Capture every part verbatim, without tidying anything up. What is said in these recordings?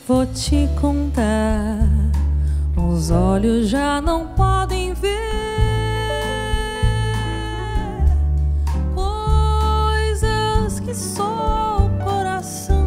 vou te contar. Os olhos já não podem ver coisas que só o coração.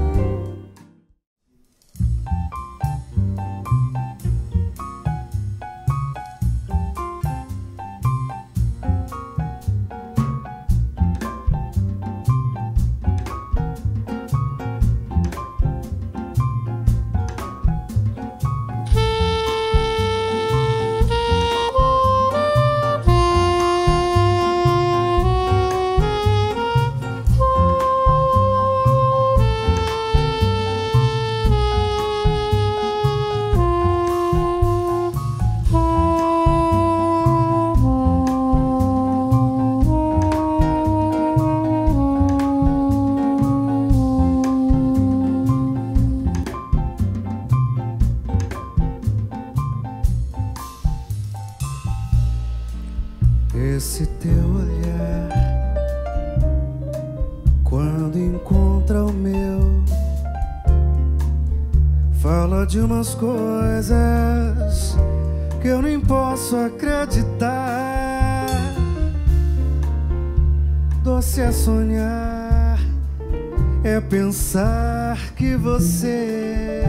Esse teu olhar, quando encontra o meu, fala de umas coisas que eu nem posso acreditar. Doce é sonhar, é pensar que você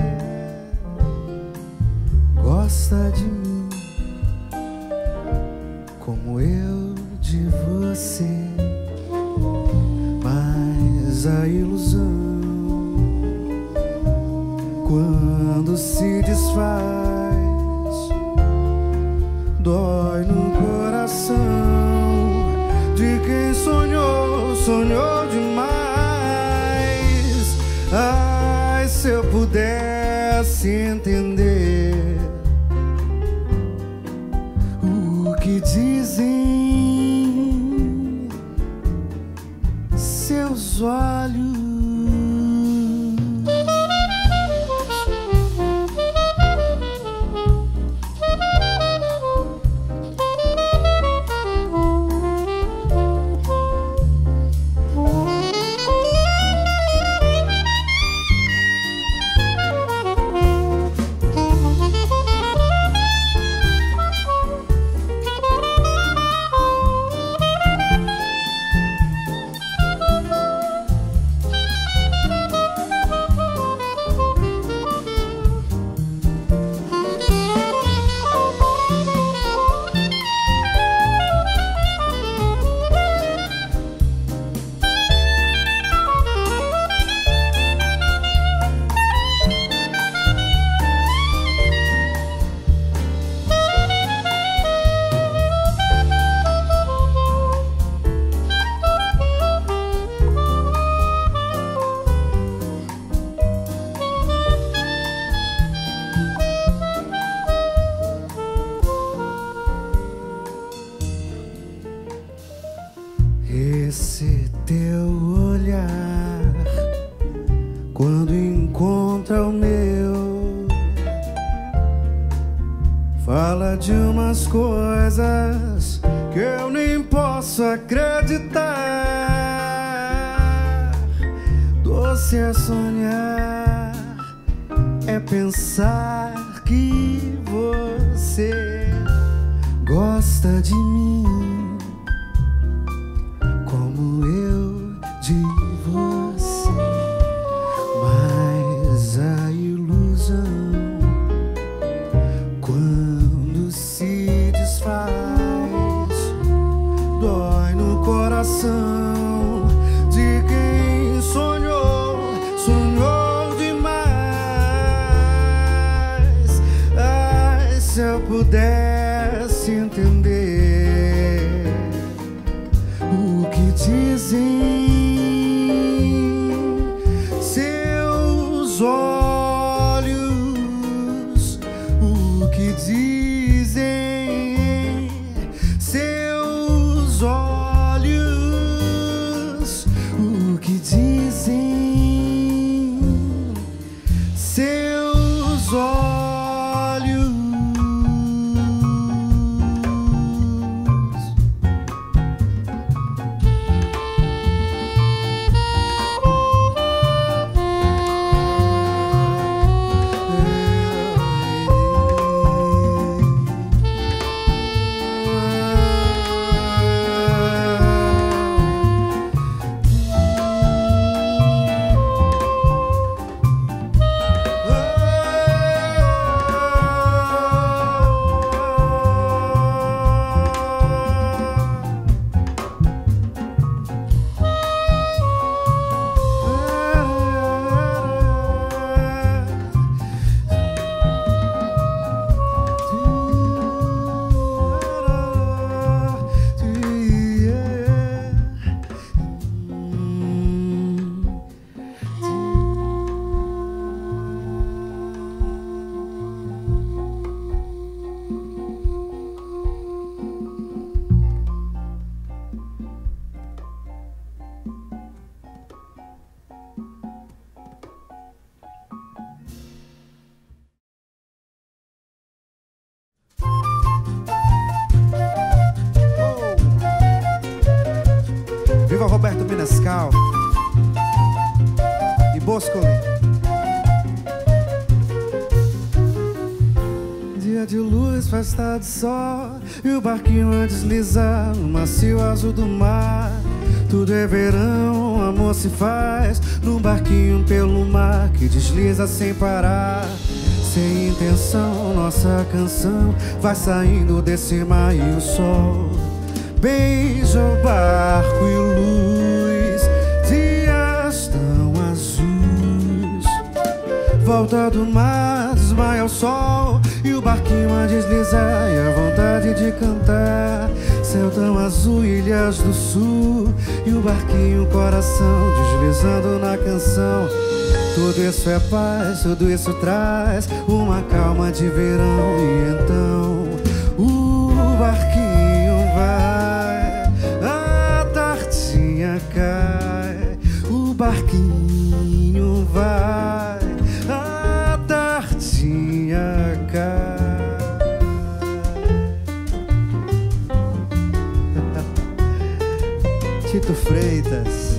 gosta de mim como eu de você, mas a ilusão, quando se desfaz, dói no coração de quem sonhou, sonhou demais. Ai, se eu pudesse entender que dizem seus olhos. Esse teu olhar, quando encontra o meu, fala de umas coisas que eu nem posso acreditar. Doce é sonhar, é pensar que você gosta de mim como eu de você, mas a ilusão, quando se desfaz, dói no coração de quem sonhou, sonhou demais. Ai, se eu pudesse entender o que dizem seus olhos, o que dizem seus olhos, o que dizem seus olhos. Igor Roberto Menescal e Boscoli. Dia de luz, festa de sol, e o barquinho a deslizar no macio azul do mar. Tudo é verão, amor se faz num barquinho pelo mar que desliza sem parar. Sem intenção, nossa canção vai saindo desse mar e o sol beija o barco e luz, dias tão azuis. Volta do mar, desmaia o sol, e o barquinho a deslizar e a vontade de cantar. Céu tão azul, ilhas do sul, e o barquinho, coração deslizando na canção. Tudo isso é paz, tudo isso traz uma calma de verão. E então o barquinho vai, a tardinha cai. O barquinho vai, a tardinha cai. Tito Freitas.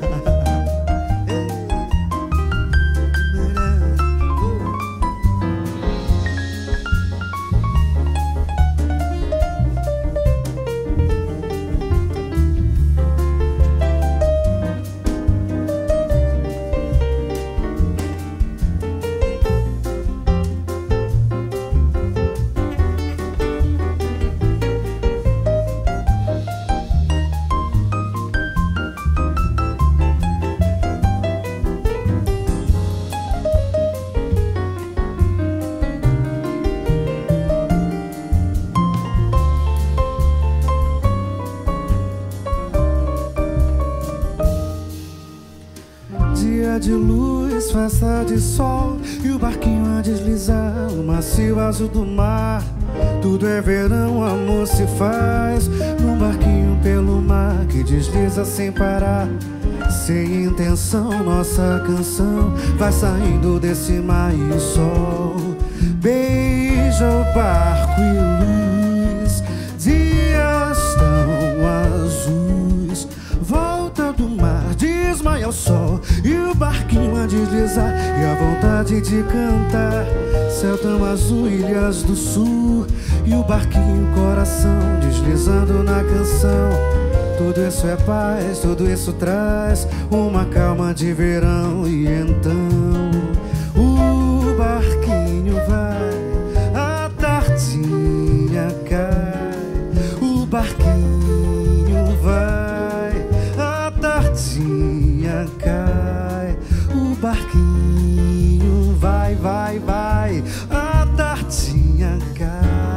De luz, festa de sol, e o barquinho a deslizar no macio azul do mar. Tudo é verão, amor se faz num barquinho pelo mar que desliza sem parar. Sem intenção, nossa canção vai saindo desse mar e o sol beija o barco e luz, dias tão azuis. Volta do mar, desmaia o sol, e o barquinho a deslizar e a vontade de cantar. Céu tão azul, ilhas do sul, e o barquinho, coração deslizando na canção. Tudo isso é paz, tudo isso traz uma calma de verão. E então o barquinho vai, a tardinha cai. O barquinho vai, a tardinha cai. O barquinho vai, vai, vai, a tardinha cai.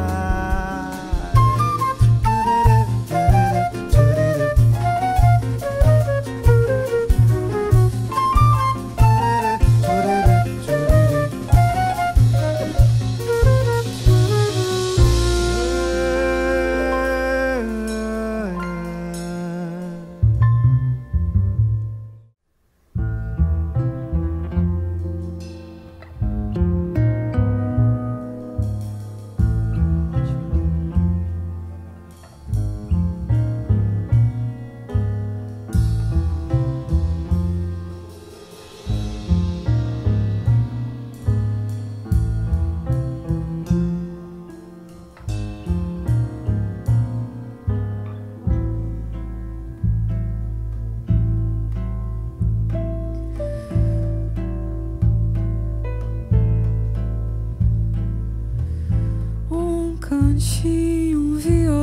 Um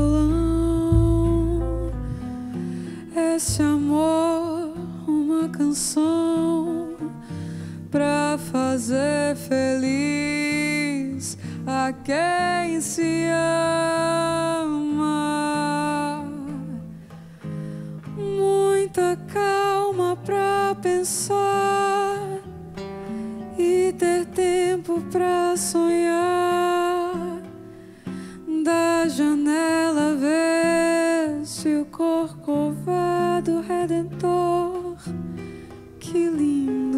violão, esse amor, uma canção pra fazer feliz a quem se ama. Muita calma pra pensar e ter tempo pra sonhar. Da janela vê-se o Corcovado Redentor. Que lindo.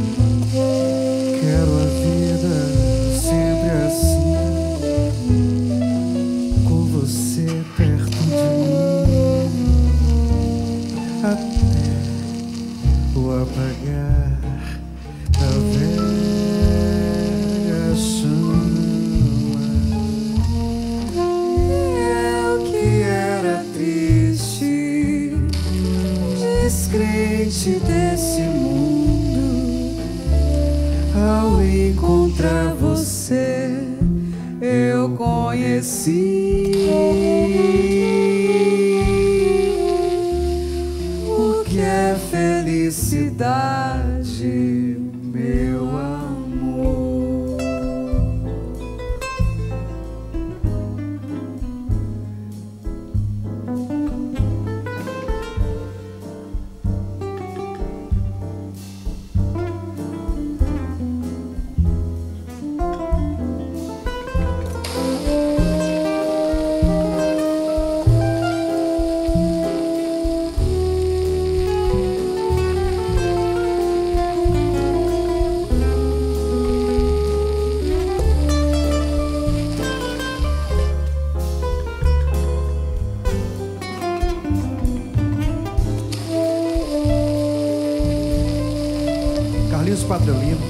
Quero a vida sempre assim, com você perto de mim. você eu conheci. O que é felicidade, meu amor? Carlinhos Patrolino.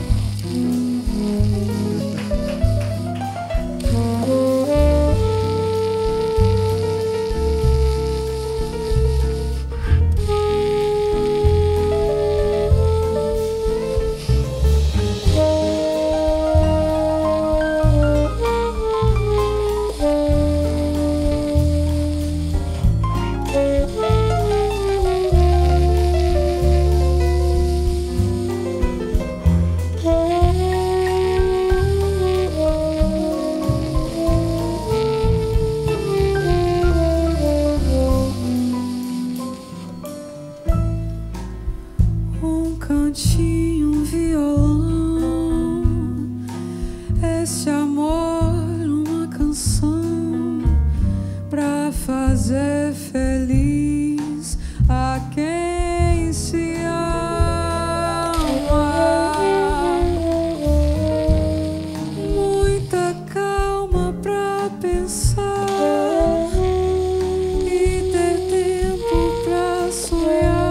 Cantinho, um violão, esse amor, uma canção pra fazer feliz a quem se ama. Muita calma pra pensar e ter tempo pra sonhar.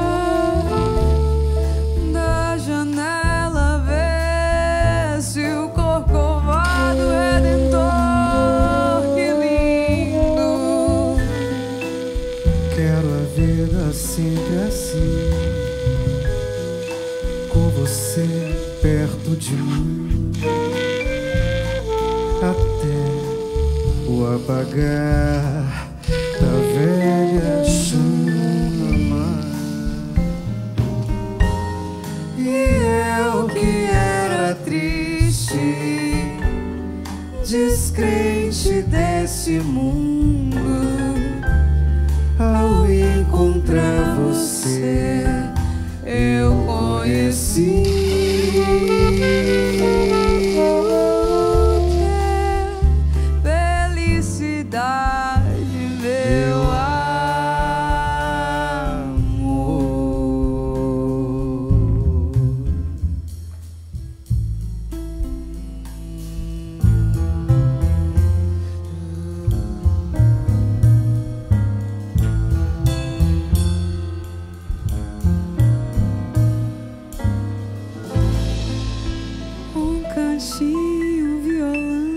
Sempre assim, com você perto de mim, até o apagar da velha chama. E eu que era triste, descrente desse mundo, ao encontrar você eu conheci. O que é felicidade, meu amor? Cantinho, violão.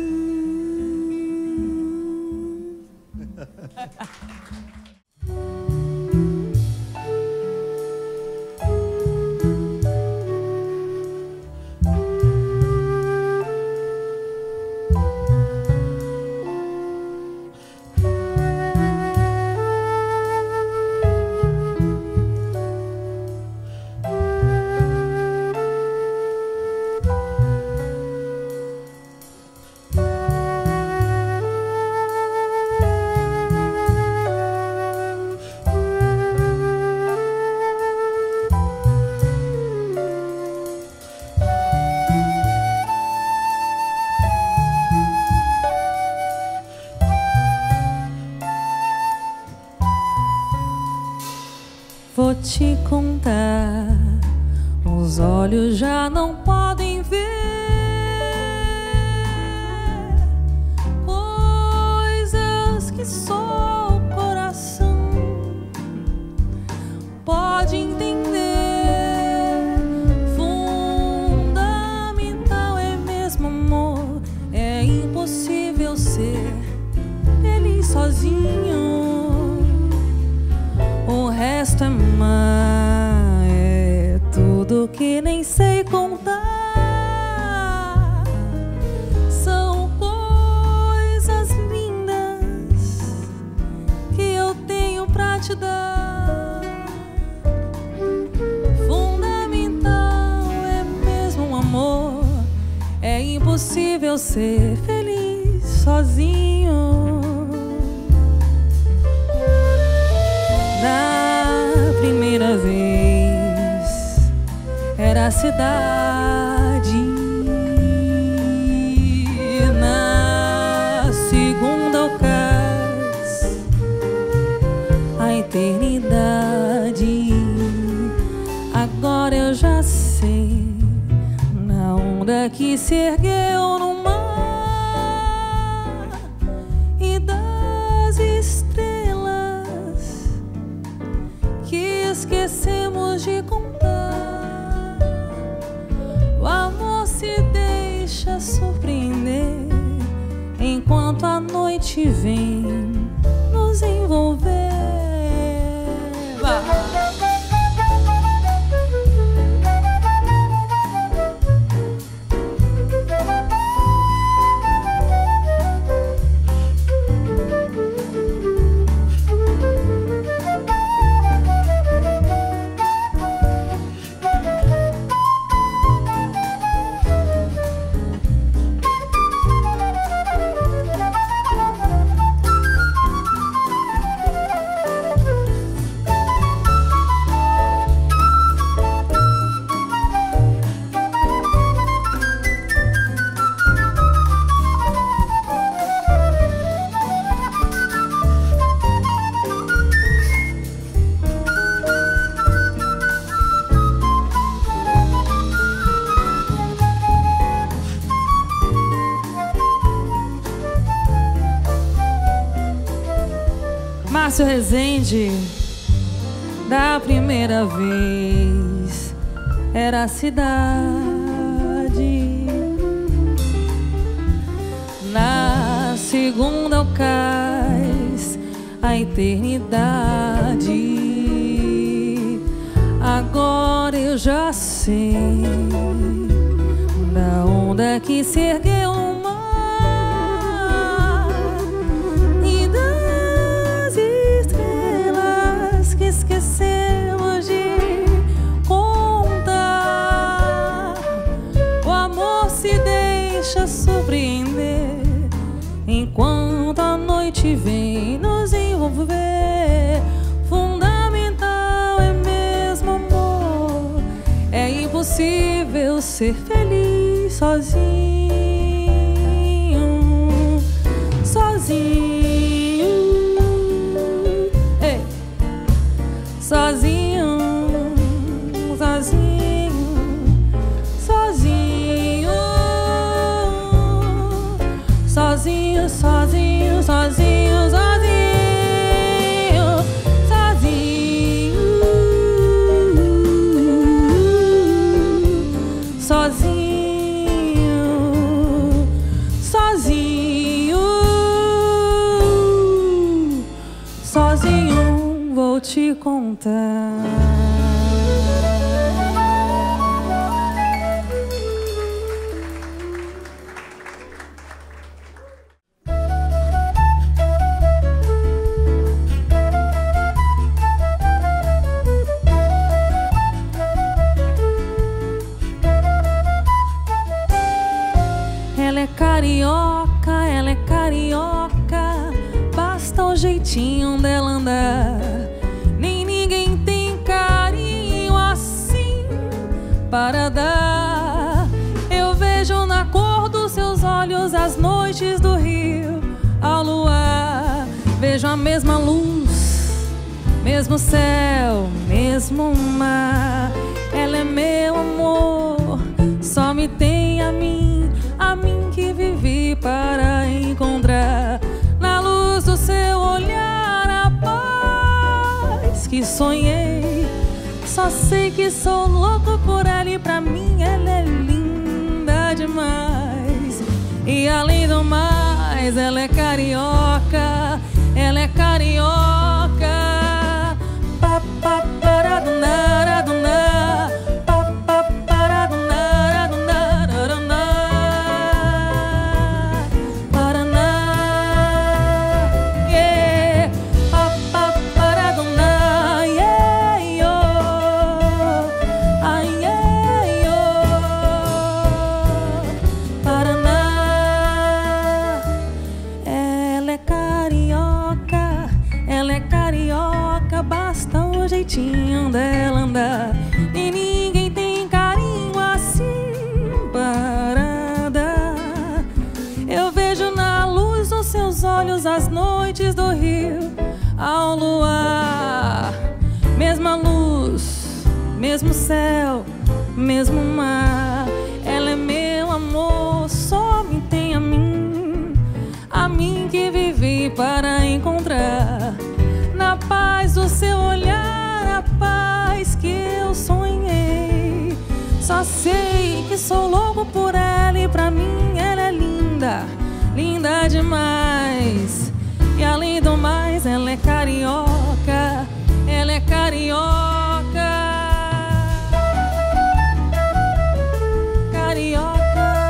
Vou te contar, os olhos já não podem ver coisas que só o coração pode entender. Fundamental é mesmo amor, é impossível ser feliz sozinho. O resto é má, é tudo que nem sei contar. impossível ser feliz sozinho. Na primeira vez era a cidade, na segunda o cais, a eternidade. Agora eu já sei, na onda que se ergueu no mar e das estrelas que esquecemos de contar. O amor se deixa surpreender enquanto a noite vem nos envolver. Vai. Márcio Rezende, da primeira vez era a cidade, na segunda o cais, a eternidade. Agora eu já sei, da onda que se ergueu no mar e das estrelas que esquecemos de contar. O amor se deixa surpreender enquanto a noite vem nos envolver. Fundamental é mesmo amor, é impossível ser feliz sozinho, sozinho, ei, sozinho, sozinho, sozinho, sozinho, sozinho, sozinho, sozinho, sozinho, sozinho, sozinho, sozinho, vou te contar. Ela é carioca, ela é carioca, basta o jeitinho dela andar. Nem ninguém tem carinho assim para dar. Eu vejo na cor dos seus olhos as noites do rio ao luar. Vejo a mesma luz, mesmo céu, mesmo mar. Ela é meu amor, só me tem a mim, a mim que vivi para encontrar. Na luz do seu olhar a paz que sonhei. Só sei que sou louco por ela e pra mim ela é linda demais. E além do mais ela é carioca, ela é carioca. Pa, pa, para, do, na, do, na. Pa, pa, para, do, na, do, na, do, na. Paraná, olhos as noites do rio ao luar. Mesma luz, mesmo céu, mesmo mar. Ela é meu amor, só me tem a mim, a mim que vivi para encontrar na paz do seu olhar, a paz que eu sonhei. Só sei que sou louco por ela e pra mim ela é linda, linda demais. E além do mais ela é carioca, ela é carioca. Carioca.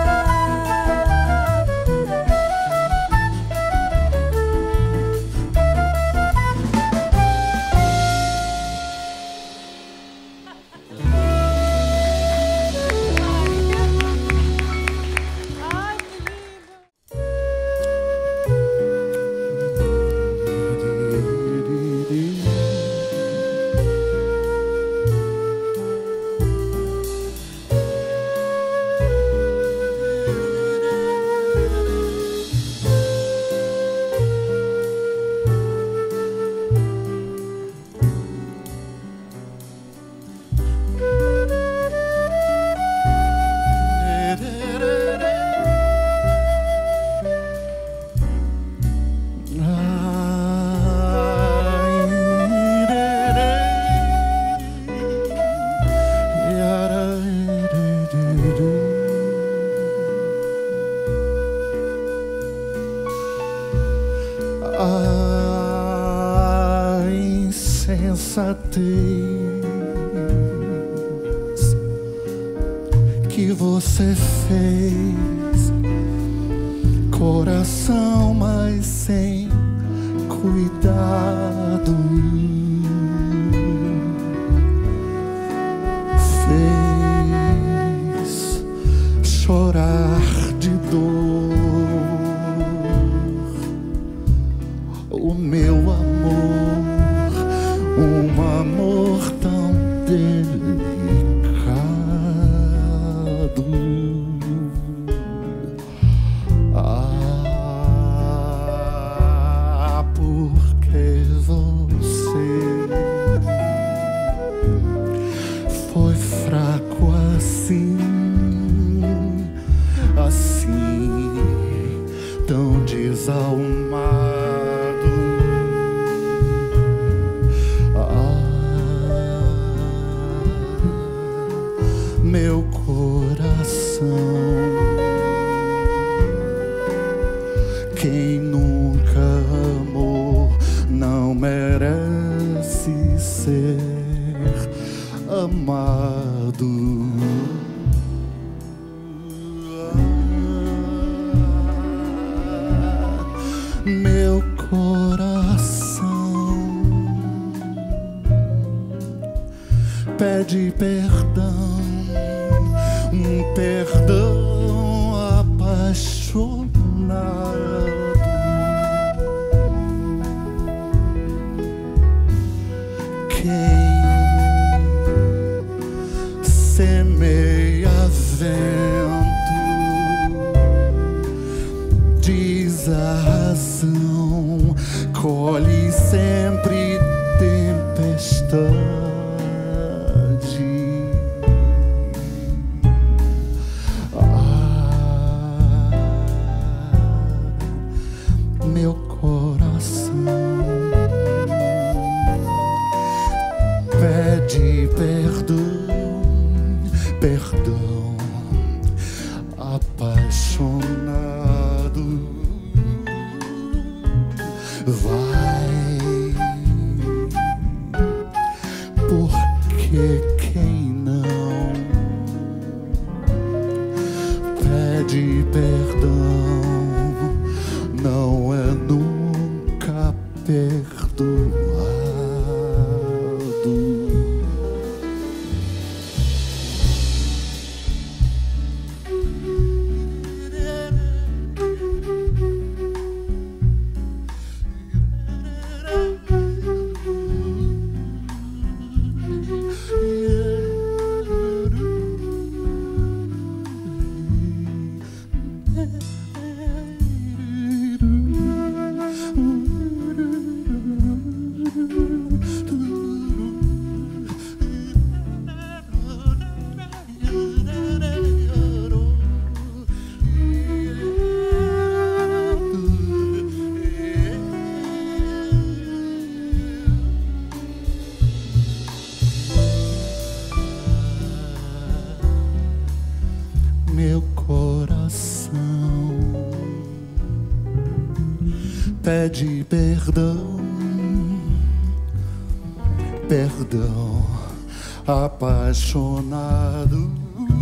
A insensatez que você fez, coração, mas sem cuidado, fez chorar de dor o meu amor, um amor tão delicado. Ah, porque você foi fraco assim, assim, tão desalmado. Meu coração, quem nunca amou não merece ser amado. Meu coração pede perdão, um perdão apaixonado. Quem semeia vento diz a razão, colhe sempre tempestade. Meu coração pede perdão, perdão apaixonado. Vai, porque quem não pede perdão não é nunca perdoado. pede perdão, perdão, apaixonado.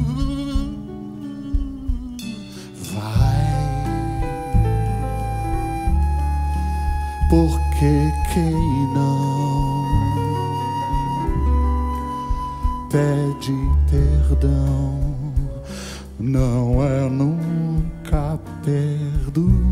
Vai, porque quem não pede perdão não é nunca perdoado.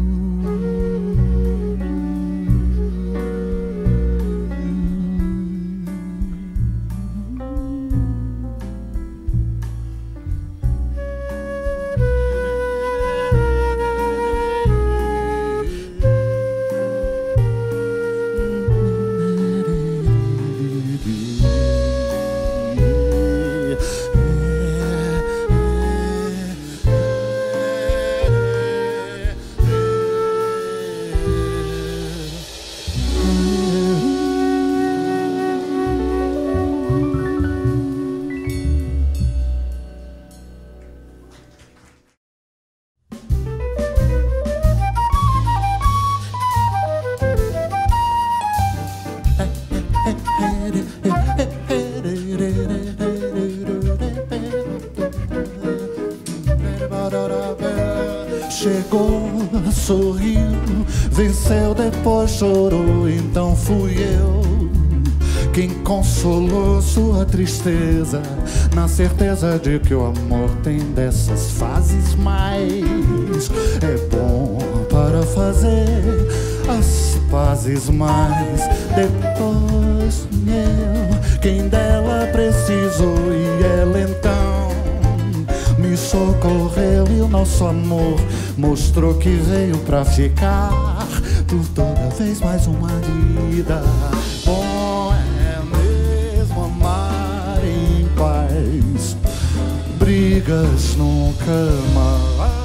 Chegou, sorriu, venceu, depois chorou. Então fui eu quem consolou sua tristeza, na certeza de que o amor tem dessas fases, mas é bom para fazer as pazes. Mas depois eu quem dela precisou, e ela então me socorreu, e o nosso amor mostrou que veio pra ficar por toda vez mais uma vida. Bom é mesmo amar em paz, brigas nunca mais.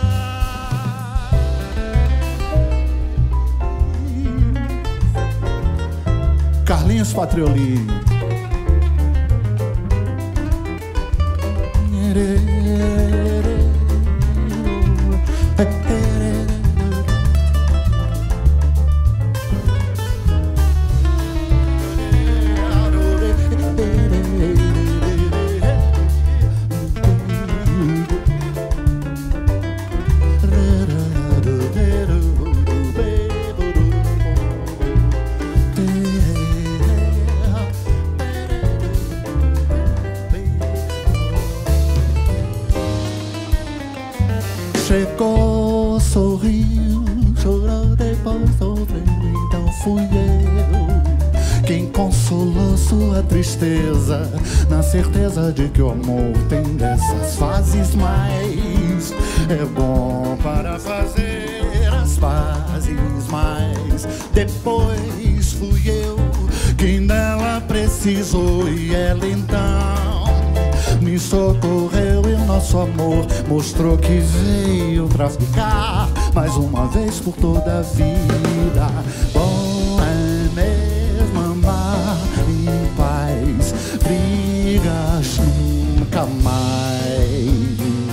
Carlinhos Patrioli. Chegou, sorriu, chorou, depois sofreu. Então fui eu quem consolou sua tristeza, na certeza de que o amor tem dessas fases, mas é bom para fazer as pazes. Mas depois fui eu quem dela precisou, e ela então me socorreu, e o nosso amor mostrou que veio pra ficar mais uma vez por toda a vida. Bom é mesmo amar em paz, brigas nunca mais.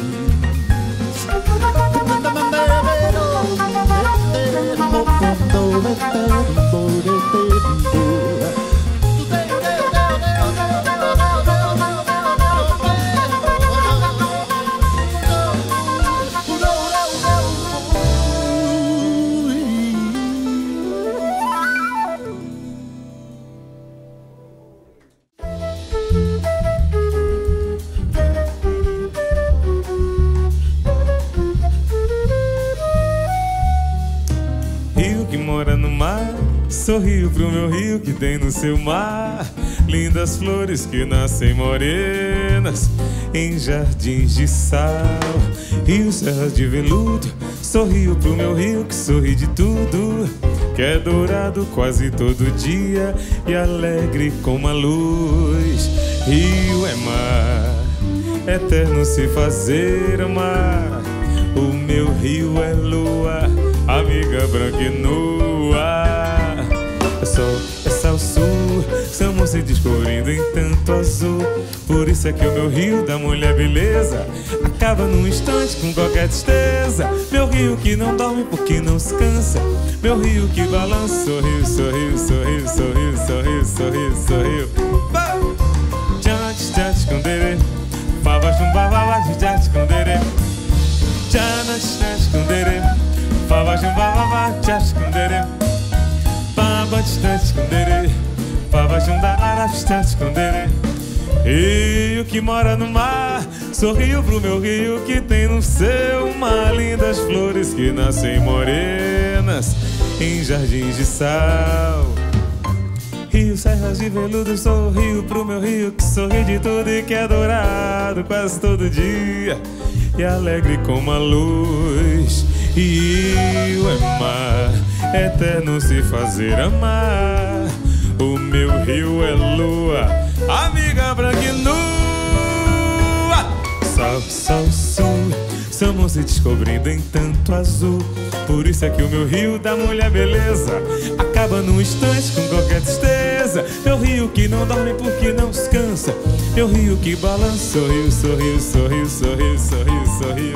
Sorriu pro meu rio que tem no seu mar lindas flores que nascem morenas em jardins de sal. Rio, serra de veludo, sorriu pro meu rio que sorri de tudo, que é dourado quase todo dia e alegre como a luz. Rio é mar, eterno se fazer amar. O meu rio é lua, amiga branca e nua. É sol, é sal sul, estamos se descobrindo em tanto azul. Por isso é que o meu rio da mulher beleza acaba num instante com qualquer tristeza. Meu rio que não dorme porque não se cansa, meu rio que balança. Sorriu, sorriu, sorriu, sorriu, sorriu, sorriu, sorriu. Tchante, tchante, condere, fava chumbava, tchante, condere. Tchante, tchante, condere, fava chumbava, tchante, condere. Fava, tchante, condere, fava chumbava, tchante, condere. Rio que mora no mar, sorriu pro meu rio que tem no seu mar lindas flores que nascem morenas em jardins de sal. Rio, serras de veludo, sorriu pro meu rio que sorri de tudo e que é dourado quase todo dia e alegre como a luz. Rio é mar, eterno se fazer amar. O meu rio é lua, amiga branca e nua. Sol, sol, sul, somos se descobrindo em tanto azul. Por isso é que o meu rio da mulher beleza acaba num instante com qualquer tristeza. Meu rio que não dorme porque não se cansa, meu rio que balança. Sorriu, sorriu, sorriu, sorriu, sorriu, sorriu.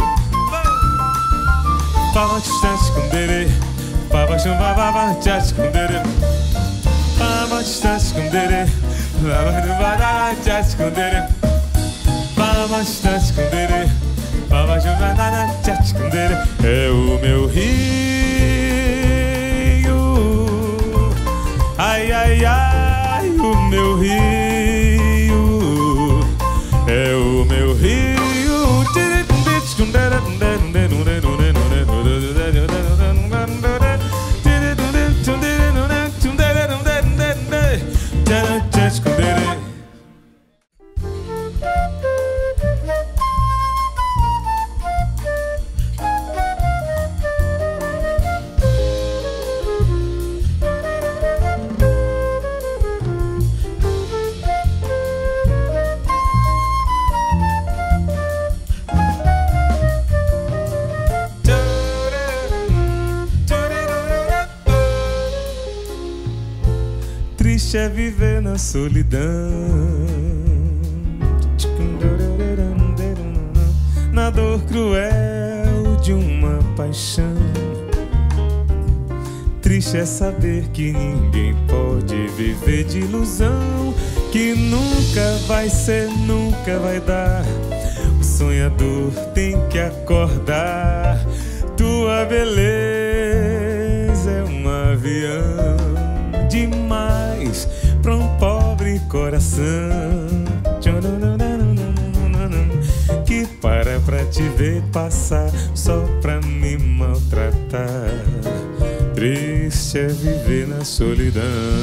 Fava distante com dere, fava chumbava, tchate com dere. Fava distante com dere, fava chumbava, tchate com dere. Fava distante com dere, fava chumbava, tchate com dere. É o meu rio, ai, ai, ai, o meu rio. É o meu rio. Triste é viver na solidão, na dor cruel de uma paixão. Triste é saber que ninguém pode viver de ilusão, que nunca vai ser, nunca vai dar. O sonhador tem que acordar. Tua beleza é um avião demais pra um pobre coração que para pra te ver passar só pra me maltratar. Triste é viver na solidão.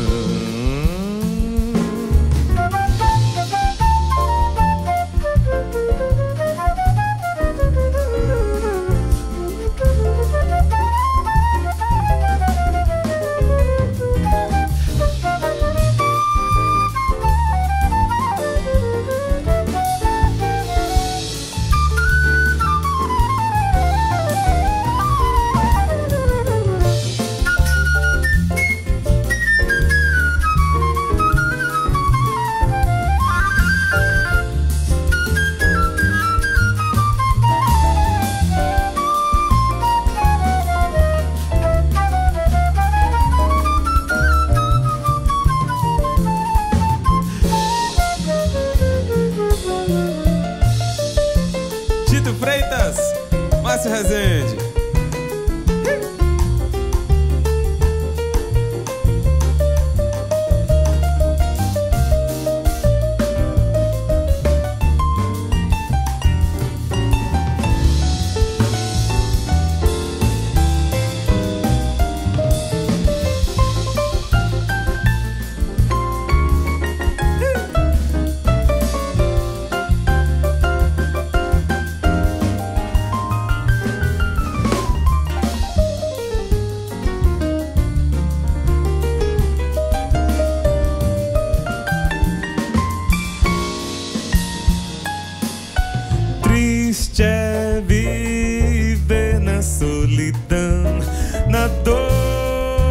Freitas, Márcio Rezende. Triste é viver na solidão, na dor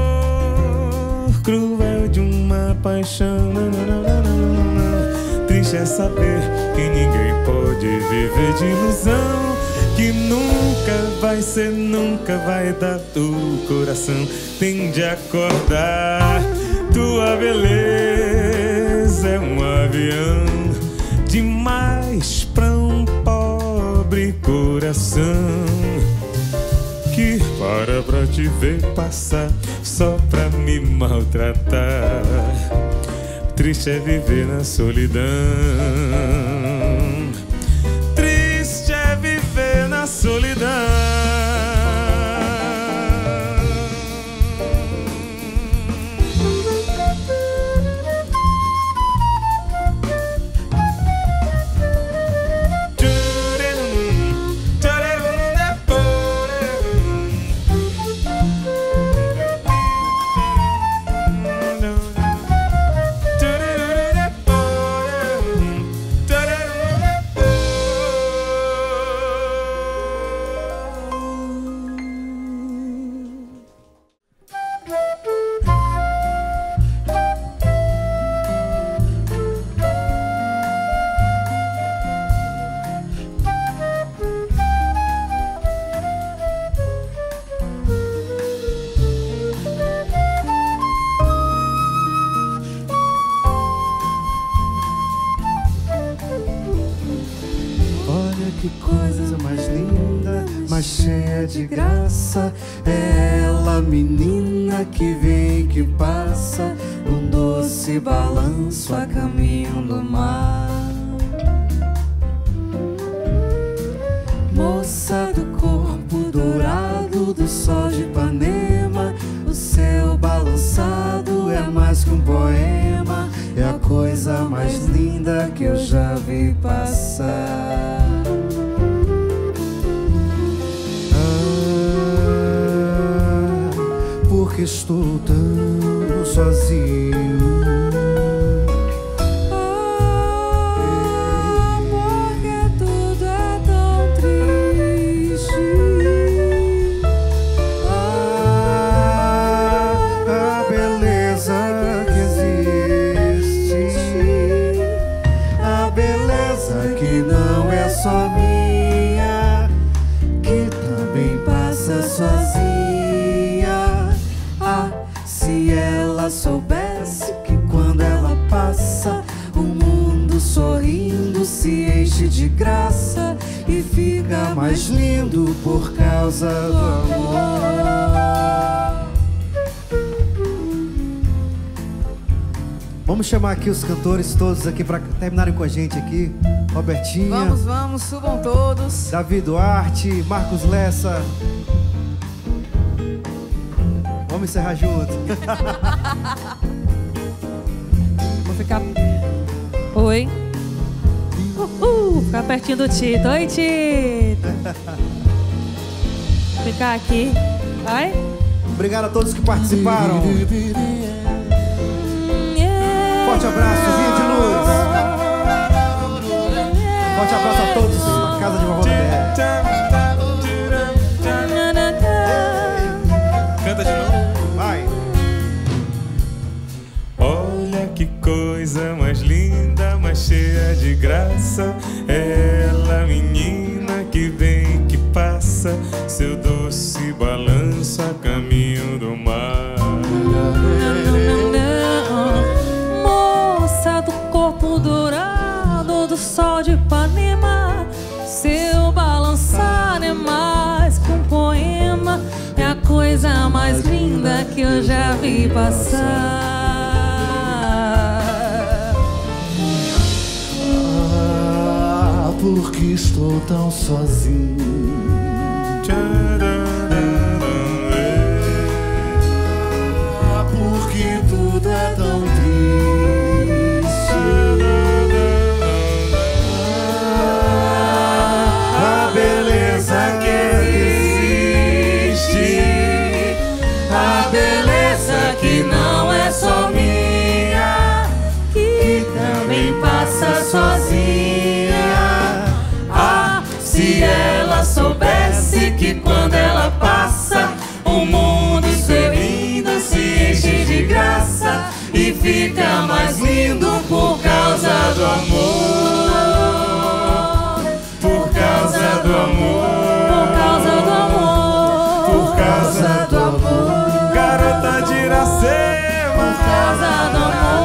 cruel de uma paixão. Triste triste é saber que ninguém pode viver de ilusão, que nunca vai ser, nunca vai dar. O coração tem de acordar. Tua beleza é um avião demais pra um pobre coração que para pra te ver passar só pra me maltratar. Triste é viver na solidão, triste é viver na solidão. Que coisa mais linda, mais cheia de graça. É ela, menina que vem, que passa num doce balanço a caminho do mar. Moça do corpo dourado do sol de Ipanema, o seu balançado é mais que um poema. É a coisa mais linda que eu já vi passar. Porque estou tão sozinho. Ah, porque tudo é tão triste. Ah, a beleza que existe, a beleza que não é só minha, que também passa sozinha. Se ela soubesse que quando ela passa, o mundo sorrindo se enche de graça e fica mais lindo por causa do amor. Vamos chamar aqui os cantores todos aqui para terminarem com a gente aqui. Robertinha. Vamos, vamos, subam todos. Davi Duarte, Marcos Lessa. Vamos encerrar junto. Vou ficar... Oi. Uhul, ficar pertinho do Tito. Oi, Tito. Vou ficar aqui. Vai. Obrigado a todos que participaram. Forte abraço, Vinha de Luz. Forte abraço a todos na casa de Vovó Bebé. Canta de novo. Vai. Olha que coisa mais linda, mais cheia de graça. Ela, menina que vem, que passa, seu doce balanço a caminho do mar. Moça do corpo dourado do sol de Ipanema, seu balançar é mais que um poema. É a coisa mais linda que eu já vi passar. Ah, porque estou tão sozinho. Ah, porque tudo é tão triste. Ah, a beleza que a beleza que não é só minha, que também passa sozinha. Ah, se ela soubesse que quando ela passa, o mundo sorrindo se enche de graça e fica mais lindo por causa do amor. causa do amor. Garota de Iracema, por causa do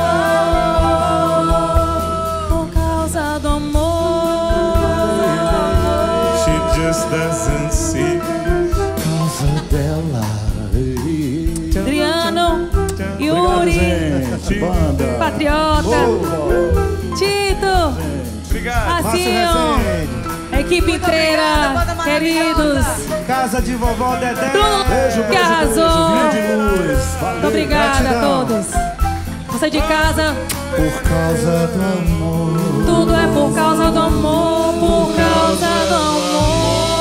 amor, por causa do amor. she just doesn't see. Causa dela. Adriano, Obrigado, Yuri, gente. Banda. Patriota, Oh, Tito, Obrigado. Márcio Assim, Rezende. a equipe inteira, queridos. Casa de Vovó Dedé. Bruno, Beijo, que beijo, arrasou. beijo. Grande luz. Valeu. Muito obrigada Gratidão. a todos. Você de casa, Por causa do amor. tudo é por causa do amor, por causa do amor.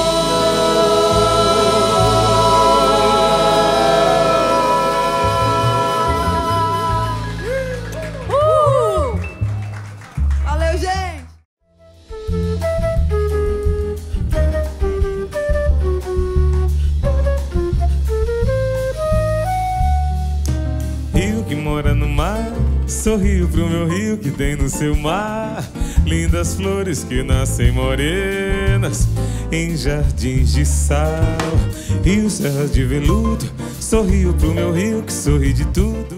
Uh! Valeu, gente! Rio que mora no mar, sorriu pro meu rio que tem no seu mar. Lindas flores que nascem morenas em jardins de sal. Rio, serra de veludo, sorriu pro meu rio que sorri de tudo.